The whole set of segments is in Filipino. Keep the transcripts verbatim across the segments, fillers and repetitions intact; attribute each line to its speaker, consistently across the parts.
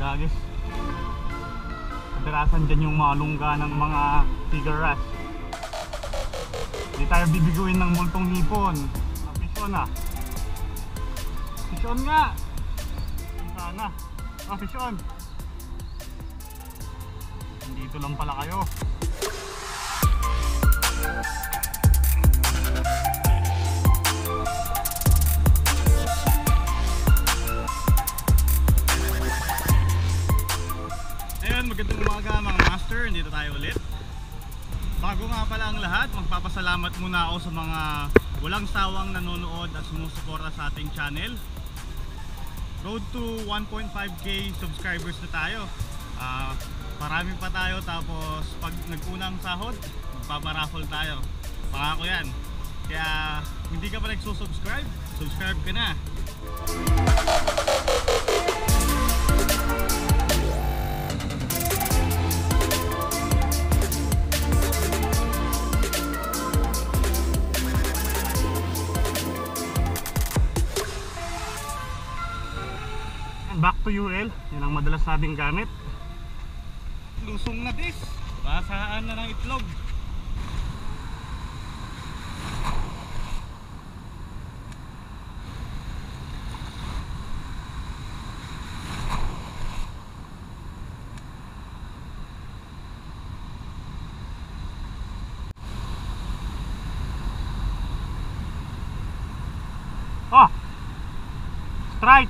Speaker 1: magagis. Kadalasan dyan yung mga lungga ng mga tiger wrasse. Hindi tayo bibiguin ng multong hipon. Pisyon ah. Pisyon nga. Sana. Ah, pisyon. Dito lang pala kayo. Ayun, magandang umaga mga master. Dito tayo ulit. Bago nga pala ang lahat, magpapasalamat muna ako sa mga walang sawang nanonood at sumusuporta sa ating channel. Road to one point five K subscribers na tayo. uh, Marami pa tayo, tapos pag nagpunang sahod, magpaparaffle tayo. Pangako yan. Kaya hindi ka pa nagsusubscribe, subscribe ka na. Back to U L, yan ang madalas nating gamit. Lusong na dis, basaan na ng itlog. Oh, strike.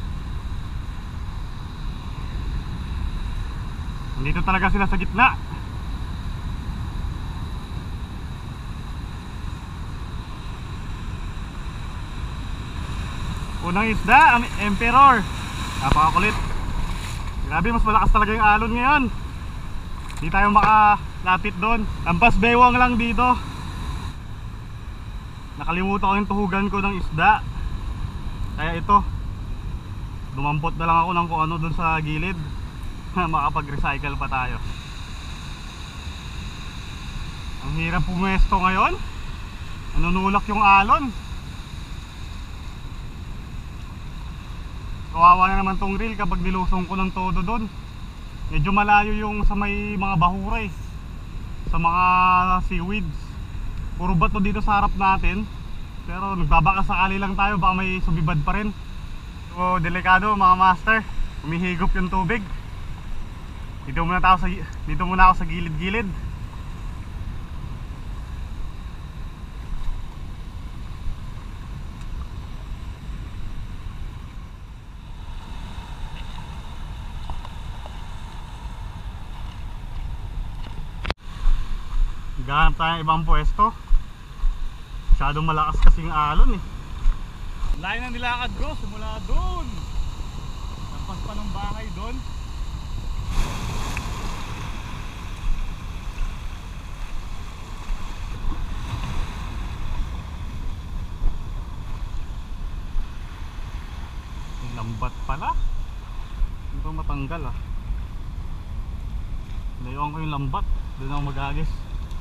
Speaker 1: Dito talaga sila sa gitna. Unang isda, ang Emperor. Napakakulit. Grabe, mas malakas talaga yung alon ngayon. Hindi tayo makalapit doon. Lampas bewang lang dito. Nakalimutan ko yung tuhugan ko ng isda. Kaya ito, dumampot na lang ako ng kung ano doon sa gilid. Makapag-recycle pa tayo. Ang hirap pumuesto ngayon. Nanunulak yung alon. Kawawa na naman tong reel kapag nilusong ko ng todo doon. Medyo malayo yung sa may mga bahuray, sa mga seaweeds. Puro bato dito sa harap natin. Pero nagbabaka sakali lang tayo, baka may sumibad pa rin. So delikado mga master. Humihigop yung tubig. Dito muna ako sa dito muna ako sa gilid-gilid. Gahanap tayo ng ibang pwesto. Masyadong malakas kasing alon eh. Layo ng nilakad ko simula doon. Lampas pa ng bahay doon. Lambat pala. Hindi ko matanggal ah. Layuan ko yung lambat. Doon ako magagis.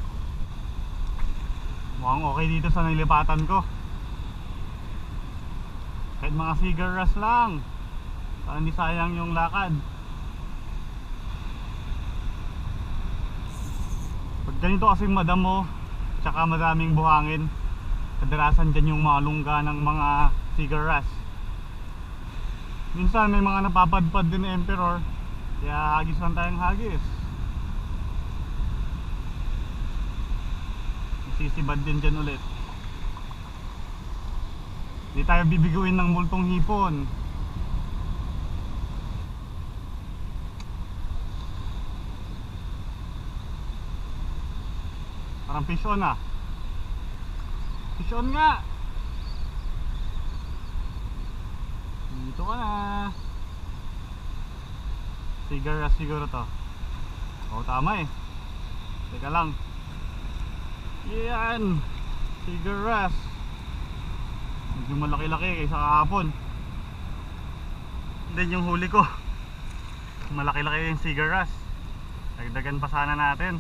Speaker 1: Mukhang okay dito sa nilipatan ko. Kahit mga cigar wrasse lang, para hindi sayang yung lakad. Pag ganito kasing madamo, tsaka madaming buhangin, kadalasan dyan yung mga lungga ng mga cigar wrasse. Minsan may mga napapadpad din na Emperor, kaya hagis lang tayong hagis. Sisibad din dyan ulit. Hindi tayo bibiguin ng multong hipon. Parang pisyon ah. Pisyon nga. Dito ka na. Cigar wrasse siguro to. Oo, tama eh. Teka lang. Yan, cigar wrasse. Medyo malaki-laki kaysa kahapon. Then yung huli ko, malaki-laki yung cigar wrasse. Dagdagan pa sana natin.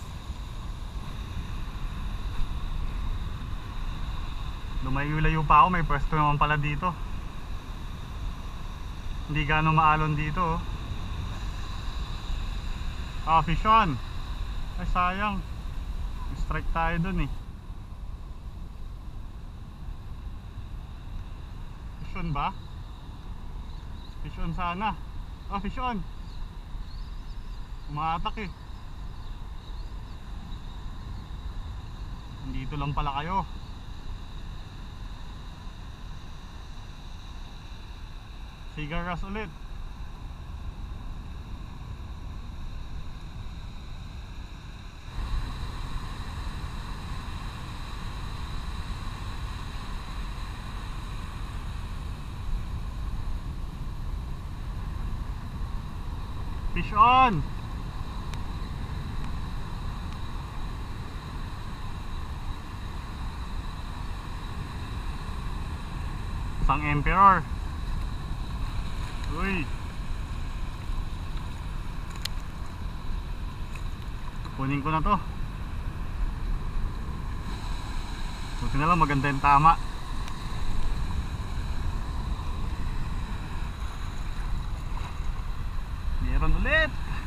Speaker 1: Lumayo-layo pa ako, may pwesto naman pala dito. Hindi gaano maalon dito oh. Ah, fish on. Ay sayang, strike tayo dun eh. Fish on ba? Fish on sana. Ah, fish on. Umatak eh. Dito lang pala kayo. Cigaras ulit. Fish on. Isang emperor. Uy. Kunin ko na to. Buti na lang maganda yung tama. Meron ulit.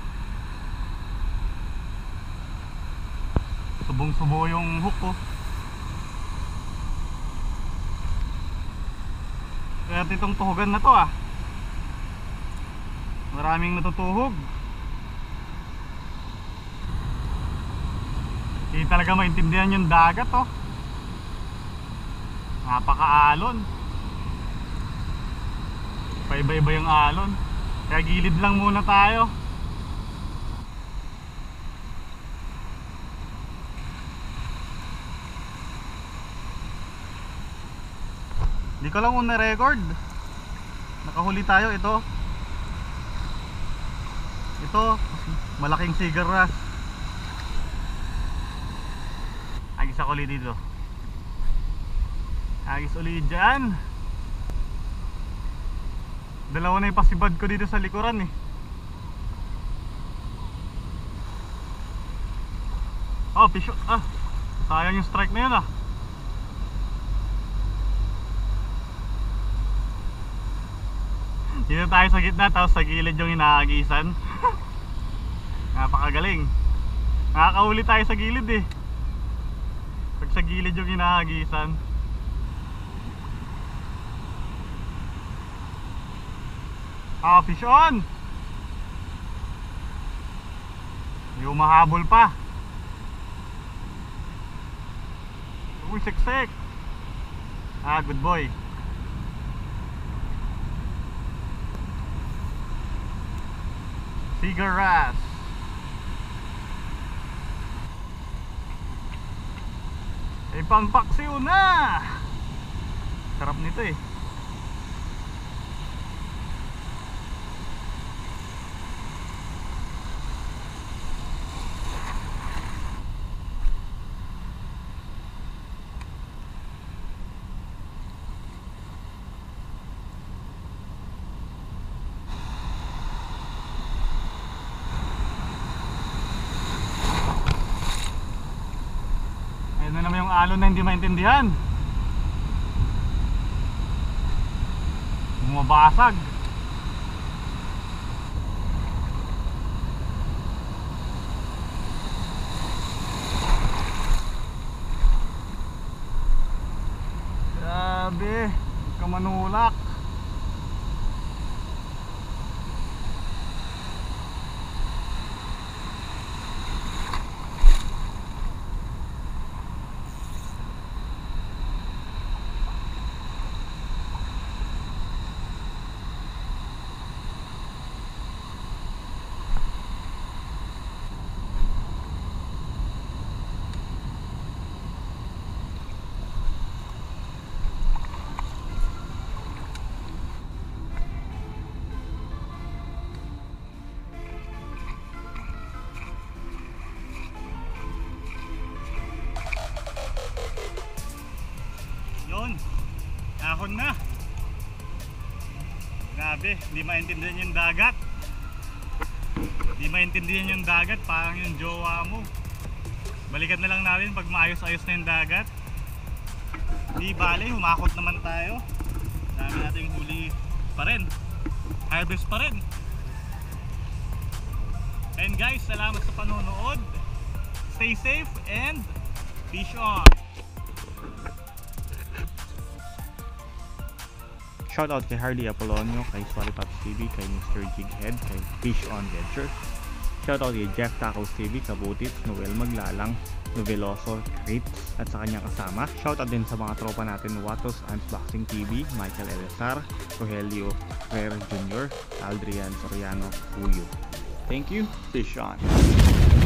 Speaker 1: Subong-subo yung hook ko. Kaya itong tuhugan na to ah, maraming natutuhog. Hindi talaga maintindihan yung dagat oh. Napaka-alon. Paiba-iba yung alon. Kaya gilid lang muna tayo. Hindi ko lang una record. Nakahuli tayo ito. Ito, malaking cigaras. Agis ako ulit dito. Agis ulit dyan. Dalawa na yung pasibad ko dito sa likuran eh. Oh, fish. Ah, sayang yung strike na yun ah. Dito tayo sa gitna, tapos sa gilid yung inaagisan. Napakagaling. Nakakahuli tayo sa gilid eh. Pag sa gilid yung inaagisan. Ah, fish on. Yung mahabol pa. Uy, siksik. Ah, good boy. Cigaras. Eh, pangpaksiw na. Sarap nito eh. Ayun na naman yung alon na hindi maintindihan. Bumabasag. Grabe, kamanulak. Ahon na. Grabe, hindi maintindihan yung dagat. Hindi maintindihan yung dagat, parang yung jowa mo. Balikan na lang natin pag maayos-ayos na yung dagat. Di bale, humakot naman tayo. Dami nating huli pa rin. Harvest pa rin. And guys, salamat sa panonood. Stay safe and fish on! Shoutout kay Harley Apolonio, kay Swally Pops T V, kay Mister Jighead, kay Fish on Venture. Shoutout kay Jeff Tacos T V, Kabutit, Noel Maglalang, Noveloso, Crips, at sa kanyang kasama. Shoutout din sa mga tropa natin, Watos Unboxing T V, Michael Elezar, Rogelio Ferrer Junior, Aldrian Soriano, Uyo. Thank you, fish on!